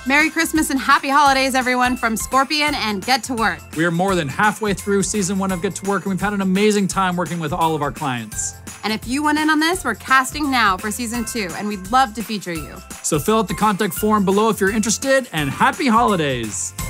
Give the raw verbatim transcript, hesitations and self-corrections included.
Merry Christmas and happy holidays, everyone, from Scorpion and Get to Work. We are more than halfway through season one of Get to Work, and we've had an amazing time working with all of our clients. And if you want in on this, we're casting now for season two, and we'd love to feature you. So fill out the contact form below if you're interested, and happy holidays.